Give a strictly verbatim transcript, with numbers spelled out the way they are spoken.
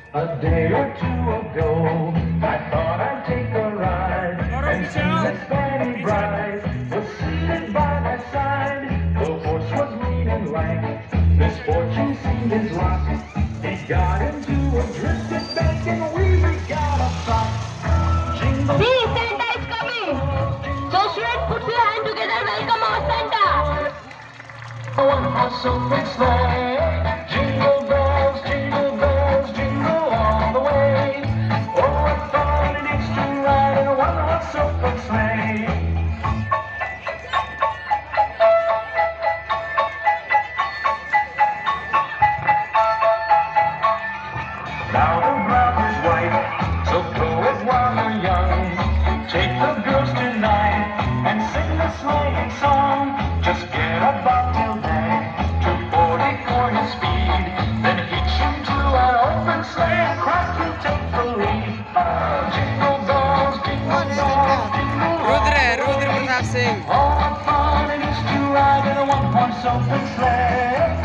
A day or two ago, I thought I'd take a ride and see Miss Fanny Bright was seated by my side. The horse was lean and lank, misfortune seemed his lot. He got into a drifted bank and we got a fight. Jingle See, Santa is coming! So students, put your hand together, welcome our Santa! one horse open sleigh, jingle bells, jingle bells, jingle all the way. Oh, what fun it is to ride in a one horse open sleigh. Now the ground is white, so go it while you're young. Take the girls tonight and sing the sleighing song. Just get a bobtail nag to forty-four his speed, then hitch him to an open sleigh and crack to take the lead. Jingle bells, jingle bells, jingle Rudra, Rudra Pratap Singh. all the fun it is to ride in a one-horse open sleigh.